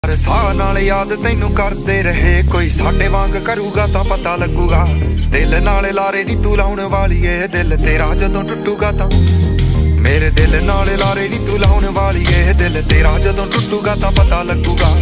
ਹਰ ਸਾਹ ਨਾਲ ਯਾਦ ਤੈਨੂੰ ਕਰਦੇ ਰਹੇ, ਕੋਈ ਸਾਡੇ ਵਾਂਗ ਕਰੂਗਾ ਤਾਂ ਪਤਾ ਲੱਗੂਗਾ। ਦਿਲ ਨਾਲ ਲਾਰੇ ਨੀ ਤੂੰ ਲਾਉਣ ਵਾਲੀ ਏ, ਦਿਲ ਤੇਰਾ ਜਦੋਂ ਟੁੱਟੂਗਾ ਤਾਂ ਮੇਰੇ ਦਿਲ ਨਾਲ ਲਾਰੇ ਨੀ ਤੂੰ ਲਾਉਣ ਵਾਲੀ ਏ, ਦਿਲ ਤੇਰਾ ਜਦੋਂ ਟੁੱਟੂਗਾ ਤਾਂ ਪਤਾ ਲੱਗੂਗਾ।